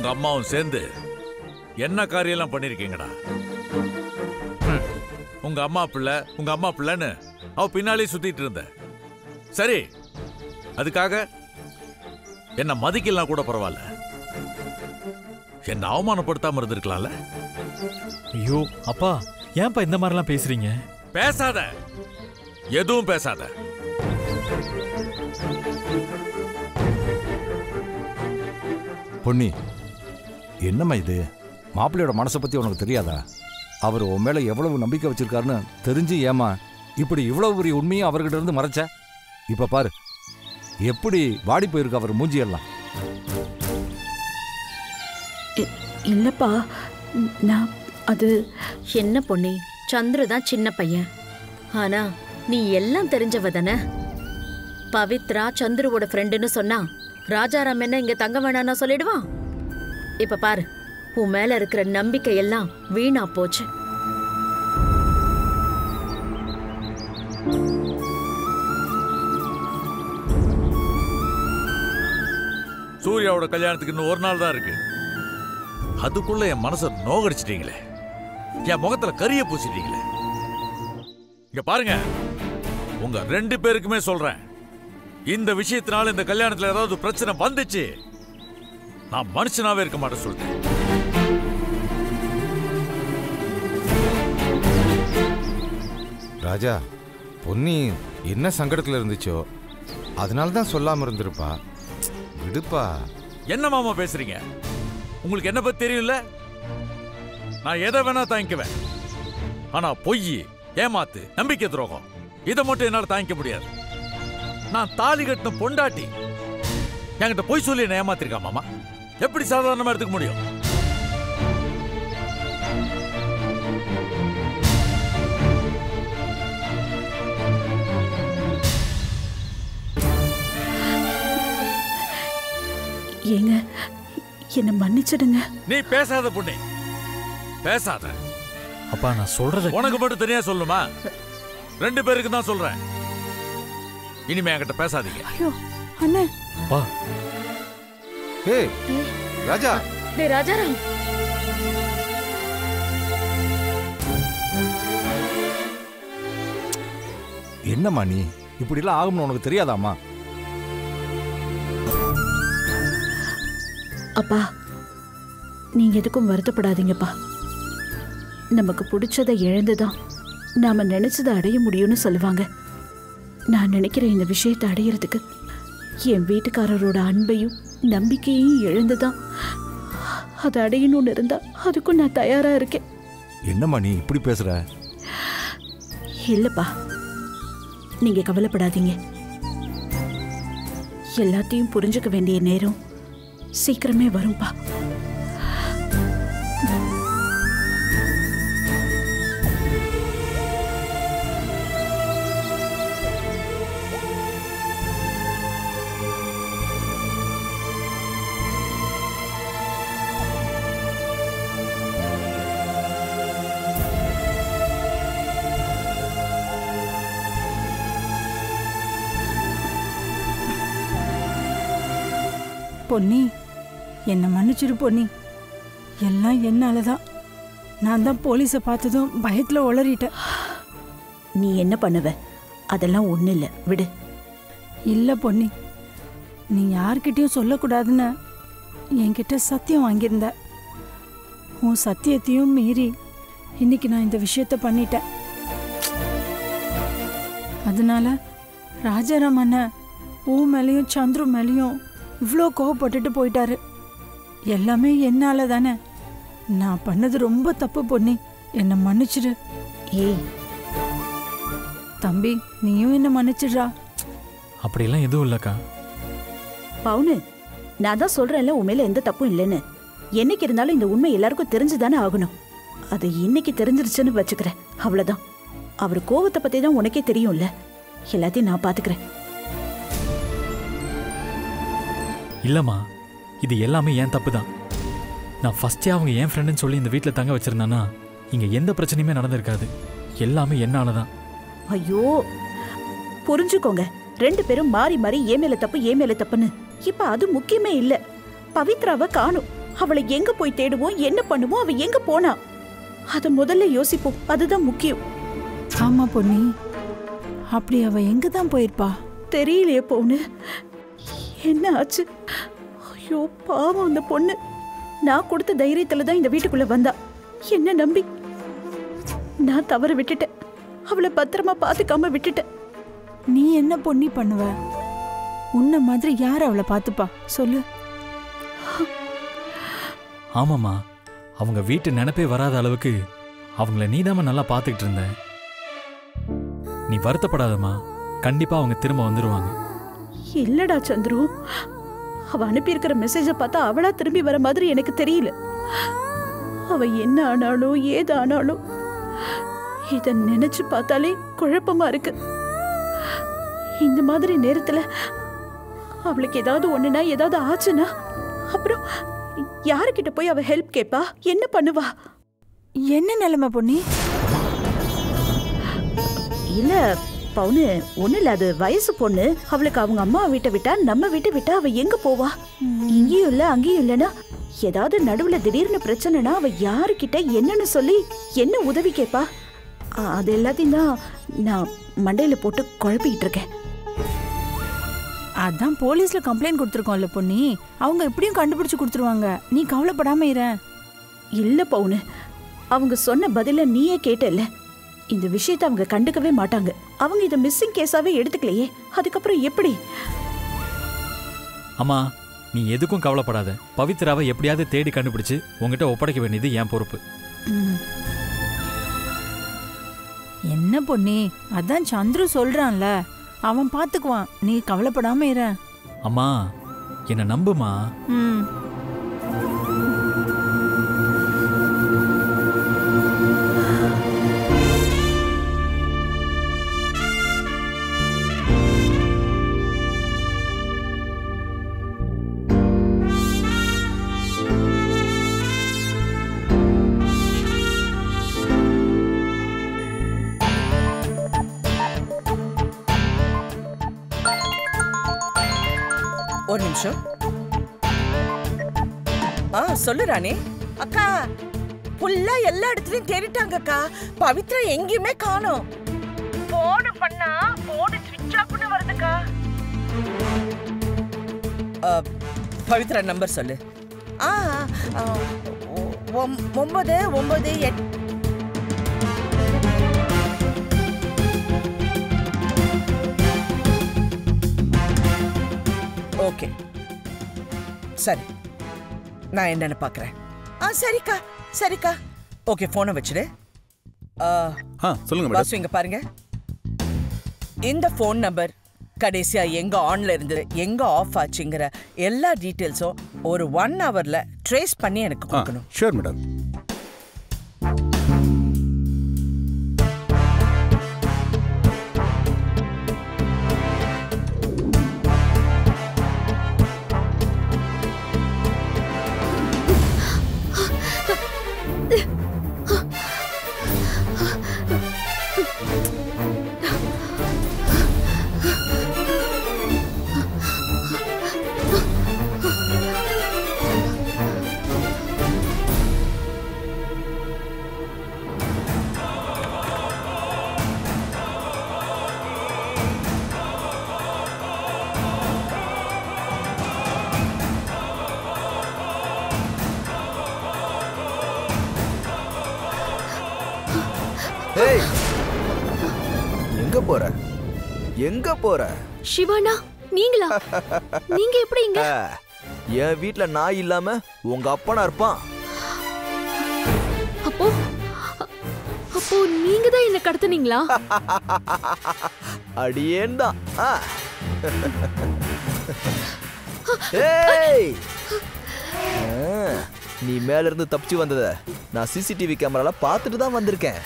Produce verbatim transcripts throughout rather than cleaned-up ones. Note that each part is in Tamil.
உங்க அம்மாவும் சேர்ந்து என்ன காரியெல்லாம் பண்ணிருக்கீங்கடா. உங்க அம்மா பிள்ளை உங்க அம்மா பிள்ளைன்னு அவ பின்னாலே சுத்திட்டு இருந்த. சரி, அதுக்காக என்ன மதிக்கலாம் கூட பரவாயில்ல, என்ன அவமானப்படுத்தாம இருந்திருக்கலாம்ல. ஐயோ அப்பா, ஏன்பா இந்த மாதிரிலாம் பேசுறீங்க? பேசாத, எதுவும் பேசாத. பொன்னி, என்னம்மா இது? மாப்பிள்ளையோட மனசை பத்தி உனக்கு தெரியாதா? அவர் உன் மேல எவ்வளவு நம்பிக்கை வச்சிருக்காருன்னு தெரிஞ்சு ஏமா இப்படி இவ்வளவு பெரிய உண்மையை அவர்கிட்ட இருந்து மறைச்ச? இப்ப பாரு எப்படி வாடி போயிருக்கு அவர் மூஞ்சியெல்லாம். இல்லப்பா, நான் அது என்ன பொண்ணி, சந்துரு தான் சின்ன பையன். ஆனா நீ எல்லாம் தெரிஞ்சவ தானே. பவித்ரா சந்துருவோட ஃப்ரெண்டுன்னு சொன்னா ராஜாராம் என்ன இங்க தங்க வேணான்னா சொல்லிடுவான்? இப்ப பாரு, உன் மேல இருக்கிற நம்பிக்கை எல்லாம் வீணா போச்சு. சூர்யாவோட கல்யாணத்துக்கு இன்னும் ஒரு நாள் தான் இருக்கு. அதுக்குள்ள என் மனசை நோகடிச்சிட்டீங்களே, என் முகத்துல கரிய பூசிட்டீங்களே. இங்க பாருங்க, உங்க ரெண்டு பேருக்குமே சொல்றேன், இந்த விஷயத்தினால இந்த கல்யாணத்துல ஏதாவது பிரச்சனை வந்துச்சு நான் மனுஷனாவே இருக்க மாட்டேன் சொல்லிட்டேன். ராஜா, பொன்னி என்ன சங்கடத்துல இருந்துச்சோ அதனால தான் சொல்லாம இருந்திருப்பா. விடுப்பா. என்ன மாமா பேசுறீங்க? உங்களுக்கு என்ன பத்தி தெரியல? நான் எதை வேணா தாங்கிக்குவேன். ஆனா பொய், ஏமாத்து, நம்பிக்கை துரோகம் இதை மட்டும் என்னால தாங்கிக்க முடியாது. நான் தாலி கட்டின பொண்டாட்டி என்கிட்ட பொய் சொல்லி என்ன ஏமாத்திருக்கா மாமா? எப்படி சாதாரணமா எடுத்துக்க முடியும்? ஏங்க, என்ன மன்னிச்சிடுங்க. நீ பேசாத பொண்ணே, பேசாத. அப்பா, நான் சொல்றது உனக்கு மட்டும் தனியா சொல்லுமா? ரெண்டு பேருக்கு தான் சொல்றேன். இனிமே என்கிட்ட பேசாதீங்க. ஐயோ அண்ணே. அப்பா. ஏய் ராஜா. டேய் ராஜாராம். என்னம்மா நீ இப்படிலாம் ஆகும்னு உனக்கு தெரியாதாம்மா? அப்பா, நீங்க எதுக்கும் வருத்தப்படாதீங்கப்பா. நமக்கு பிடிச்சதை இழந்துதான் நாம நினைச்சதை அடைய முடியும்னு சொல்லுவாங்க. நான் நினைக்கிற இந்த விஷயத்தை அடையிறதுக்கு என் வீட்டுக்காரரோட அன்பையும் நம்பிக்கையையும் இழந்துதான் அதை அடையணும்னு இருந்தா அதுக்கும் நான் தயாரா இருக்கேன். என்னம்மா நீ இப்படி பேசுற? இல்லப்பா, நீங்க கவலைப்படாதீங்க. எல்லாத்தையும் புரிஞ்சுக்க வேண்டிய நேரம் சீக்கிரமே வரும்பா. பொன்னி, என்னை மன்னிச்சிரு பொன்னி. எல்லாம் என்னாலதான். நான் தான் போலீஸை பார்த்ததும் பயத்துல உளறிட்டேன். நீ என்ன பண்ணுவ? அதெல்லாம் ஒண்ணு இல்ல, விடு. இல்லை பொன்னி, நீ யார்கிட்டயும் சொல்லக்கூடாதுன்னு என்கிட்ட சத்தியம் வாங்கியிருந்த. உன் சத்தியத்தையும் மீறி இன்னைக்கு நான் இந்த விஷயத்த பண்ணிட்டேன். அதனால ராஜாராம் அண்ணன் உன் மேலேயும் சந்துரு மேலேயும் இவ்வளோ கோவப்பட்டுட்டு போயிட்டாரு. எல்லாமே என்னால தானே. நான் பண்ணது ரொம்ப தப்பு பொன்னி, என்னை மன்னிச்சிடு. ஏய் தம்பி, நீயும் என்ன மன்னிச்சிடுறா. அப்படியெல்லாம் எதுவும் இல்லக்கா. பவுனு, நான் தான் சொல்றேன்ல உன் மேல எந்த தப்பும் இல்லைன்னு. என்னைக்கு இருந்தாலும் இந்த உண்மை எல்லாருக்கும் தெரிஞ்சுதானே ஆகணும். அது இன்னைக்கு தெரிஞ்சிருச்சுன்னு வச்சுக்கிறேன், அவ்வளவுதான். அவர் கோவத்தை பத்தி தான் உனக்கே தெரியும்ல. எல்லாத்தையும் நான் பாத்துக்கிறேன். இல்லம்மா, இது எல்லாமே ஏன் தப்பு தான். நான் ஃபர்ஸ்டே அவங்க என் ஃப்ரெண்டுன்னு சொல்லி இந்த வீட்டில் தங்க வச்சிருந்தானா இங்க எந்த பிரச்சனையுமே நடந்திருக்காது. எல்லாமே என்னால தான். ஐயோ, புரிஞ்சுக்கோங்க. ரெண்டு பேரும் மாறி மாறி ஏ மேல தப்பு ஏ மேல தப்புன்னு. இப்ப அது முக்கியமே இல்ல. பவித்ராவை காணும், அவளை எங்க போய் தேடுவோம், என்ன பண்ணுவோம், அவ எங்க போனா அத முதல்ல யோசிப்போம். அதுதான் முக்கியம். ஆமா பொன்னி, அப்படி அவ எங்க தான் போயிருப்பா? தெரியலையே பொண்ணு, என்ன ஆச்சு? ஐயோ பாவம் அந்த பொண்ணு. நான் கொடுத்த தைரியத்துல தான் இந்த வீட்டுக்குள்ள வந்தா. என்ன நம்பி நான் தவறு விட்டுட்டேன். அவளை பத்திரமா பாத்துக்காம விட்டுட்டேன். நீ என்ன பொன்னி பண்ணுவ? உன்ன மாதிரி யார் அவளை பார்த்துப்பா சொல்லு? ஆமாம்மா, அவங்க வீட்டு நினைப்பே வராத அளவுக்கு அவங்கள நீதாம நல்லா பார்த்துக்கிட்டு இருந்த. நீ வருத்தப்படாதம்மா, கண்டிப்பா அவங்க திரும்ப வந்துருவாங்க. இல்லடா சந்துரு, அவ அனுப்பியிருக்கிற மெசேஜை பார்த்தா அவளா திரும்பி வர மாதிரி எனக்கு தெரியல. அவ என்ன ஆனாலும் ஏது ஆனாலும் இத நினைச்சு பார்த்தாலே குழப்பமா இருக்கு. இந்த மாதிரி நேரத்துல அவளுக்கு ஏதாவது ஒண்ணுனா, ஏதாவது ஆச்சுன்னா அப்புறம் யாருக்கிட்ட போய் அவ ஹெல்ப் கேப்பா? என்ன பண்ணுவா? என்ன நிலைமை பொன்னி? இல்ல பவுனு, ஒண்ணு இல்ல, அது வயசு பொண்ணு. அவளுக்கு அவங்க அம்மா வீட்டை விட்டா நம்ம வீட்டை விட்டா அவ எங்க போவா? இங்கேயும் இல்ல அங்கேயும் இல்லனா ஏதாவது நடுவுல திடீர்னு பிரச்சனைனா அவ யாருக்கிட்ட என்னன்னு சொல்லி என்ன உதவி கேப்பா? அது எல்லாத்தையும் தான் நான் மண்டையில போட்டு குழப்பிக்கிட்டு இருக்கேன். அதான் போலீஸ்ல கம்ப்ளைண்ட் கொடுத்துருக்கோம்ல பொன்னி, அவங்க எப்படியும் கண்டுபிடிச்சு கொடுத்துருவாங்க. நீ கவலைப்படாம இரு. இல்ல பவுனு, அவங்க சொன்ன பதில நீயே கேட்டல்ல. இந்த விஷயத்தை அவங்க கண்டுக்கவே மாட்டாங்க. அவங்க இதை மிஸ்ஸிங் கேஸாவே எடுத்துக்கலையே, அதுக்கப்புறம் எப்படி? அம்மா, நீ எதுக்கும் கவலைப்படாத. பவித்ராவை எப்படியாவது தேடி கண்டுபிடிச்சு உங்ககிட்ட ஒப்படைக்க வேண்டியது என் பொறுப்பு. என்ன பொன்னி, அதான் சந்துரு சொல்றான்ல, அவன் பாத்துக்குவான். நீ கவலைப்படாம இரு. அம்மா, என்ன நம்புமா. ம். ஒரு நிமிஷம். ஆ சொல்லு ராணி. அக்கா, புல்லா எல்லா இடத்துலயும் தேடிட்டாங்க அக்கா. பவித்ரா எங்கேயுமே காணோம். போன் பண்ணா போன் ஸ்விட்ச் ஆஃப்னு வருதுக்கா. பவித்ரா நம்பர் சொல்லு. ஆ ஒன்பது ஒன்பது எட்டு. ஓகே சரி, நான் என்னன்னு பாக்குறேன். ஆ சரிக்கா சரிக்கா. ஓகே, போனை வச்சிடு. சொல்லுங்க பாசு, இங்க பாருங்க. இந்த போன் நம்பர் கடைசியா எங்க ஆன்ல இருந்து எங்க ஆஃப் ஆச்சுங்கிற எல்லா டீடைல்ஸும் ஒரு ஒன் ஹவர்ல ட்ரேஸ் பண்ணி எனக்கு கொடுக்கணும். Sure madam. எங்க போற? எங்க போற? சிவானா, நீங்களா? நீங்க எப்படி இங்க? என் வீட்ல நாய் இல்லாம உங்க அப்பனா இருப்பான். அப்போ அப்போ நீங்க தான் என்ன கடத்துனீங்களா? அடியேன் தான். ஏய், நீ மேல இருந்து தப்பிச்சு வந்தத நான் சிசிடிவி கேமரால பார்த்துட்டு தான் வந்திருக்கேன்.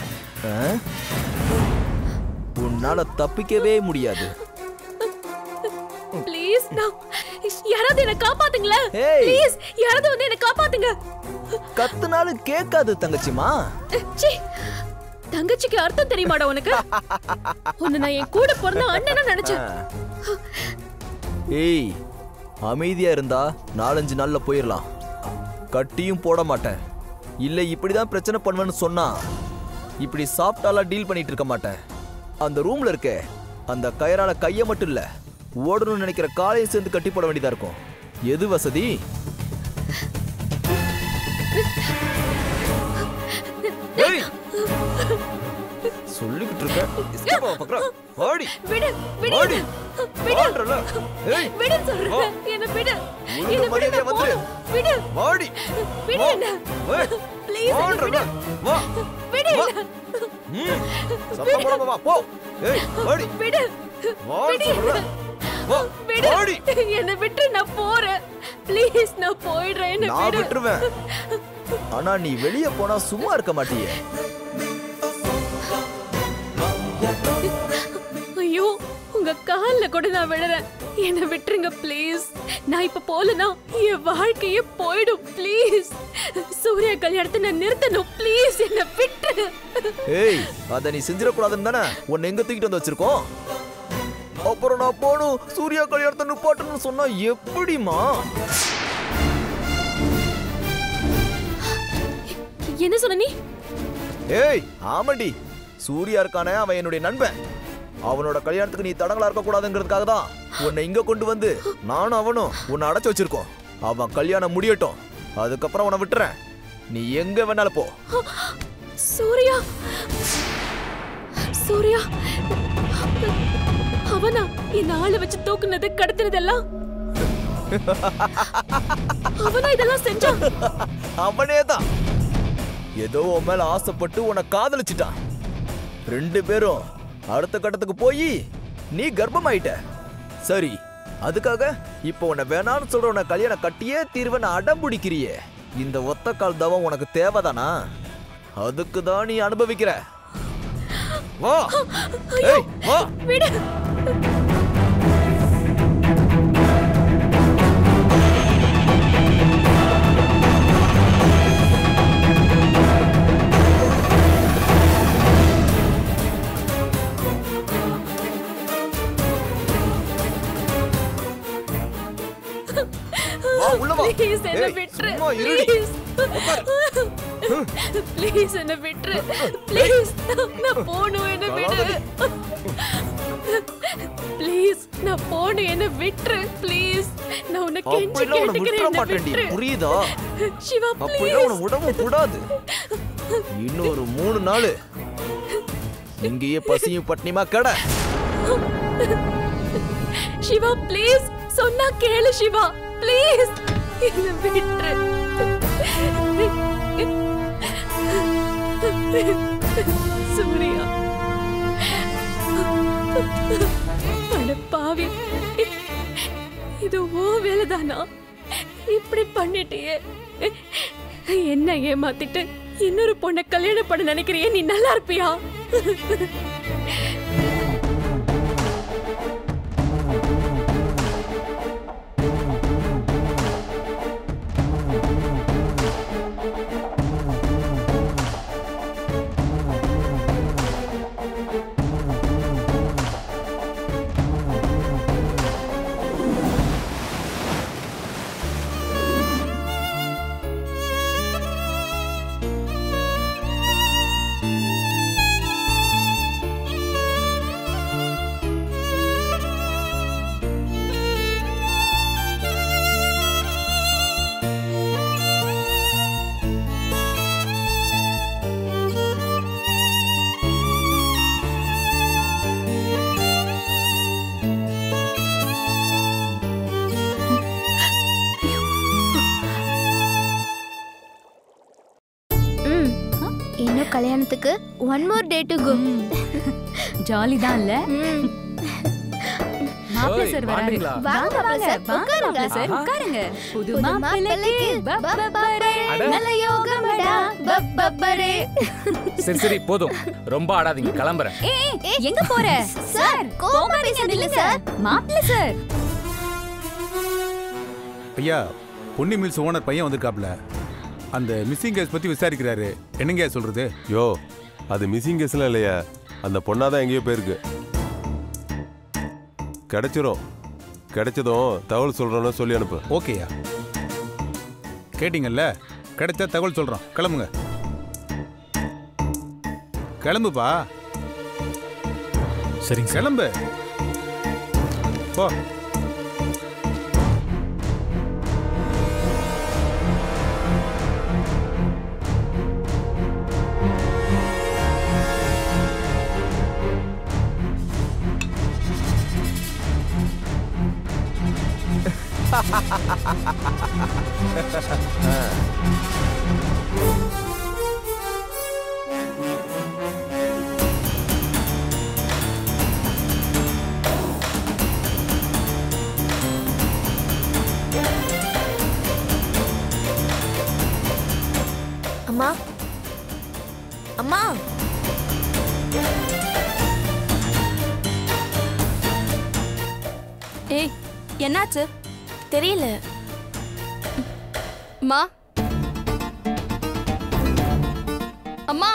உன்னால தப்பிக்கவே முடியாது. ப்ளீஸ், நான் யாராவது என்ன காப்பாத்துங்களா? ப்ளீஸ், யாராவது வந்து என்ன காப்பாத்துங்க. கத்துனாலும் கேட்காது தங்கச்சிமா. ச்சீ, தங்கச்சிக்கு அர்த்தம் தெரியுமாடா உனக்கு? உன்னை நான் என் கூட பிறந்த அண்ணனா நினைச்சேன். ஏய், அமைதியா இருந்தா நாலஞ்சு நாள்ல போயிடலாம். கட்டியும் போட மாட்டேன். இல்லை இப்படிதான் பிரச்சனை பண்ணுவேன்னு சொன்னா இப்படி சாஃப்டாலாம் டீல் பண்ணிட்டு இருக்க மாட்டேன். அந்த ரூம்ல இருக்க அந்த கயரால கையை மட்டும் இல்ல, ஓடணும்னு நினைக்கிற காலையும் சேர்ந்து கட்டி போட வேண்டியதா இருக்கும். எது வசதி? சொல்லிக்கிட்டு இருக்க. ஓடி விடு விடு ஓடி ஓடுறல. ஏய் விடு சொல்றேன். என்ன விடு. என்ன மரியாதையா வந்துரு. விடு. ஓடி விடு என்ன. ப்ளீஸ் ஓடுறல. வா விடு. ம் சத்தம் போடாம வா போ. ஏய் ஓடி விடு. ஓடி சொல்றேன். வா ஓடி. என்ன விட்டு நான் போறேன். ப்ளீஸ் நான் போயிடுறேன். என்ன நான் விடு. விட்டுருவேன். ஆனா நீ வெளிய போனா சும்மா இருக்க மாட்டியே. ஐயோ உங்க கால்ல கூட நான் விழுறேன். என்ன விட்டுருங்க ப்ளீஸ். நான் இப்ப போலனா என் வாழ்க்கையே போயிடும். ப்ளீஸ் சூர்யா கல்யாணத்தை நான் நிறுத்தணும். ப்ளீஸ் என்ன விட்டுரு. ஏய் அத நீ செஞ்சிடக்கூடாதுன்னு தானே உன்னை எங்க தூக்கிட்டு வந்து வச்சிருக்கோம். அப்புறம் நான் போகணும் சூர்யா கல்யாணத்தை நிப்பாட்டணும்னு சொன்னா எப்படிமா? என்ன சொன்ன நீ? ஏய் ஆமாண்டி, சூர்யா இருக்கானே அவன் என்னுடைய நண்பன். அவனோட கல்யாணத்துக்கு நீ தடங்களா இருக்க கூடாதுங்கிறதுக்காக தான் உன்னை இங்க கொண்டு வந்து நானும் அவனும் உன்னை அடைச்சு வச்சிருக்கோம். அவன் கல்யாணம் முடியட்டும், அதுக்கப்புறம் உன்னை விட்டுறேன். நீ எங்க வேணாலும் போ. சூர்யா சூர்யா அவனா இந்த ஆளை வச்சு தூக்குனது கடத்தினதெல்லாம் அவனா இதெல்லாம் செஞ்சான்? அவனே தான். ஏதோ உன் மேல ஆசைப்பட்டு உன்னை காதலிச்சிட்டான். ரெண்டு பேரும் அடுத்த கட்டத்துக்கு போய் நீ கர்ப்பமாயிட்ட. சரி, அதுக்காக இப்ப உன்னை வேணான்னு சொல்ற உன்னை கல்யாணம் கட்டியே தீர்வன அடம் பிடிக்கிறியே. இந்த ஒத்த கால் தவம் உனக்கு தேவைதானா? அதுக்கு தான் நீ அனுபவிக்கிற. வா ஏய் வா விடு. வா உள்ள வா. ப்ளீஸ் என்ன விட்டுரு. சும்மா இருடி. ப்ளீஸ் என்ன விட்டுரு. ப்ளீஸ் நான் போணும். என்ன விடு. ப்ளீஸ் நான் போணும். என்ன விட்டுரு. ப்ளீஸ் நான் உன்னை கெஞ்சி கேட்டுக்கிறேன். என்ன விட்டுரு. புரியுதா? சிவா அப்படியே உன உடம்பு கூடாது. இன்னொரு மூணு நாள் இங்கேயே பசியும் பட்னியுமா கடை. சிவா ப்ளீஸ் சொன்னா கேளு. சிவா ப்ளீஸ் என்ன விட்டுரு. சூர்யா அட பாவி, இது ஓ வேலைதானா? இப்படி பண்ணிட்டியே. என்ன ஏமாத்திட்டு இன்னொரு பொண்ணை கல்யாணம் பண்ண நினைக்கிறியே. நீ நல்லா இருப்பியா? கல்யாணத்துக்கு one more day to go. Jolly தான் இல்ல? மாப்பிள்ளை சார் வராரு. வாங்க வாங்க மாப்பிள்ளை சார் உட்காருங்க. புது மாப்பிள்ளைக்கு பப்பப்பரே நல்ல யோகமடா பப்பப்பரே. சரி சரி போதும், ரொம்ப ஆடாதீங்க, கிளம்புறேன். ஏய் எங்க போற? சார் கோமா பேசாதீங்க சார். மாப்பிள்ளை சார். ஐயா, பொன்னி மில்ஸ் ஓனர் பையன் வந்திருக்காப்ல. அந்த மிஸ்ஸிங் கேஸ் பத்தி விசாரிக்கிறாரு. என்னங்க சொல்றது? யோ, அது மிஸ்ஸிங் கேஸ்லாம் இல்லையா, அந்த பொண்ணாதான் எங்கேயோ போயிருக்கு. கிடைச்சிரும். கிடைச்சதும் தகவல் சொல்றோன்னு சொல்லி அனுப்பு. ஓகேயா. கேட்டீங்கல்ல, கிடைச்சா தகவல் சொல்றோம். கிளம்புங்க, கிளம்புப்பா. சரிங்க, கிளம்பு போ. அம்மா அம்மா ஏய், என்னாச்சு? தெரியல. அம்மா அம்மா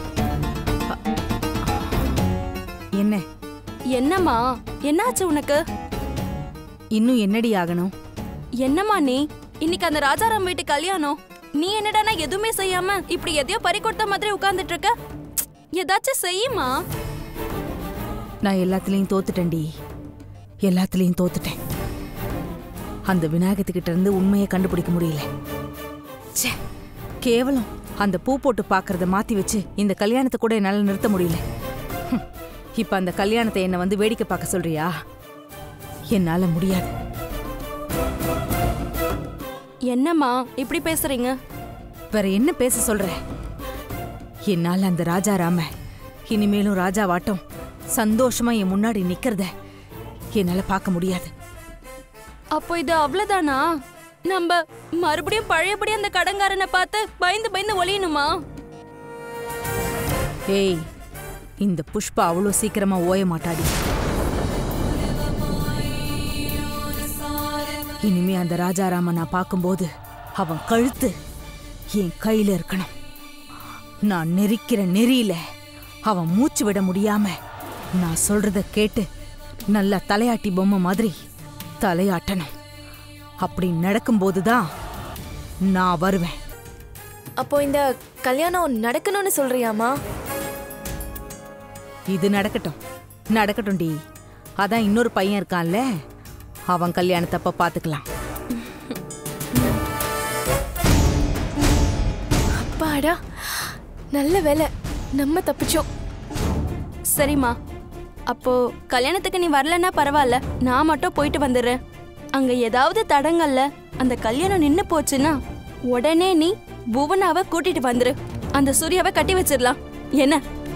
என்ன என்னம்மா என்னாச்சு உனக்கு? இன்னும் என்னடி ஆகணும்? என்னம்மா நீ? இன்னைக்கு அந்த ராஜாராம் வீட்டு கல்யாணம், நீ என்னடானா எதுவுமே செய்யாம இப்படி எதையோ பறி கொடுத்த மாதிரி உட்கார்ந்துட்டு இருக்க. ஏதாச்சும் செய்யுமா. நான் எல்லாத்துலயும் தோத்துட்டேன்டி, எல்லாத்துலயும் தோத்துட்டேன். அந்த விநாயகத்துக்கிட்ட இருந்து உண்மையை கண்டுபிடிக்க முடியல. ச்சே, கேவலம் அந்த பூ போட்டு பாக்குறத மாத்தி வச்சு இந்த கல்யாணத்தை கூட என்னால நிறுத்த முடியல. ஹம், இப்ப அந்த கல்யாணத்தை என்ன வந்து வேடிக்கை பார்க்க சொல்றியா? என்னால முடியாது. என்னம்மா இப்படி பேசுறீங்க? வேற என்ன பேச சொல்ற? என்னால அந்த ராஜாராம இனிமேலும் ராஜாவாட்டம் சந்தோஷமா என் முன்னாடி நிக்கிறத என்னால பார்க்க முடியாது. அப்போ இது அவ்வளவுதானா? நம்ம மறுபடியும் பழையபடி அந்த கடங்காரனை பார்த்து பயந்து பயந்து ஒளியணுமா? ஏய், இந்த புஷ்பா அவ்வளோ சீக்கிரமா ஓய மாட்டாடி. இனிமே அந்த ராஜாராம நான் பார்க்கும்போது அவன் கழுத்து என் கையில இருக்கணும். நான் நெரிக்கிற நெறியில அவன் மூச்சு விட முடியாம நான் சொல்றத கேட்டு நல்லா தலையாட்டி பொம்மை மாதிரி தலையாட்டணும். அப்படி நடக்கும்போதுதான் நான் வருவேன். அப்போ இந்த கல்யாணம் நடக்கணும்னு சொல்றியாமா? இது நடக்கட்டும், நடக்கட்டும் டி. அதான் இன்னொரு பையன் இருக்கான்ல, அவன் கல்யாணத்தப்ப பாத்துக்கலாம். அப்பாடா, நல்ல வேலை, நம்ம தப்பிச்சோம். சரிம்மா, அப்போ கல்யாணத்துக்கு நீ வரலன்னா பரவாயில்ல, நான் மட்டும் போயிட்டு வந்துடுறேன். அங்க ஏதாவது தடங்கல்ல அந்த கல்யாணம் நின்னு போச்சுன்னா உடனே நீ புவனாவை கூட்டிட்டு வந்துரு. அந்த சூர்யாவை கட்டி வச்சிடலாம். என்ன?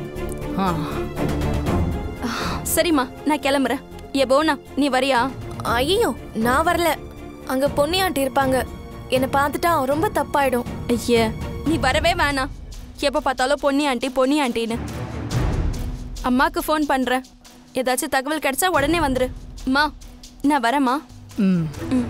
சரிம்மா, நான் கிளம்புறேன். ஏ புவனா, நீ வரியா? ஐயோ, நான் வரல. அங்க பொன்னி ஆண்டி இருப்பாங்க, என்னை பார்த்துட்டா ரொம்ப தப்பாயிடும். ஐயே, நீ வரவே வேணாம். எப்ப பார்த்தாலும் பொன்னி ஆண்டி பொன்னி ஆண்டின்னு. அம்மாக்கு ஃபோன் பண்றேன், ஏதாச்சும் தகவல் கிடைச்சா உடனே வந்துரு. அம்மா, நான் வரேம்மா. ம் ம்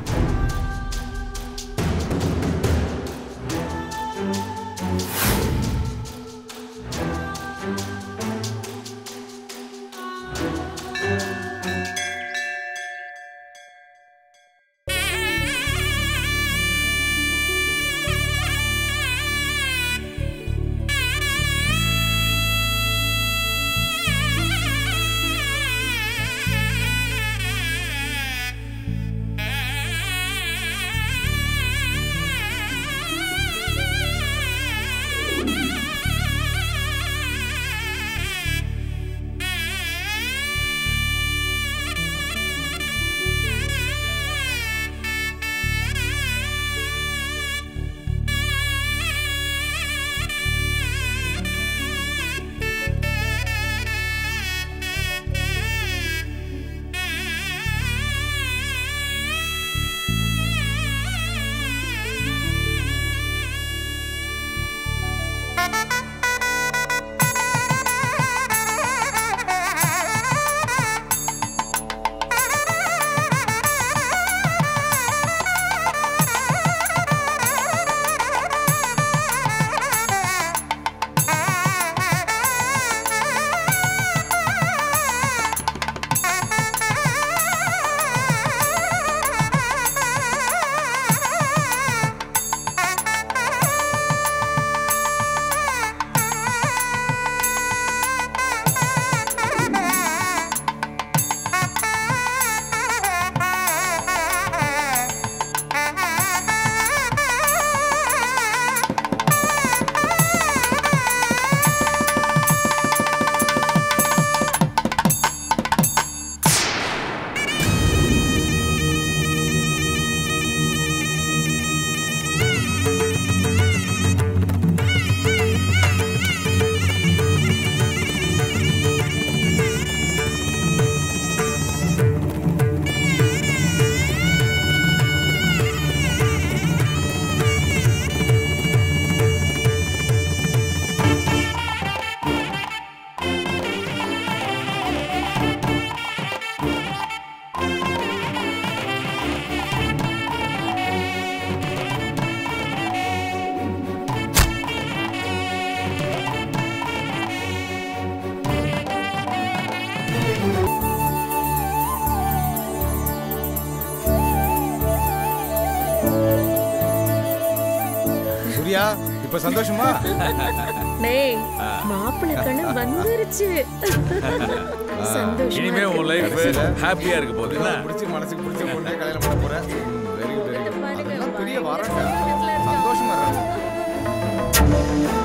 இப்ப சந்தோஷமா? டேய் மாப்பிள்ளை கண்ணு வந்துருச்சு. சந்தோஷம். இனிமே உன் லைஃப் ஹாப்பியா இருக்க போகுது. என்ன பிடிச்சி மனசுக்கு பிடிச்ச பொண்ணே கல்யாணம் பண்ண போற. Very good very good. அதெல்லாம் பெரிய வரங்க. சந்தோஷமா இருங்க.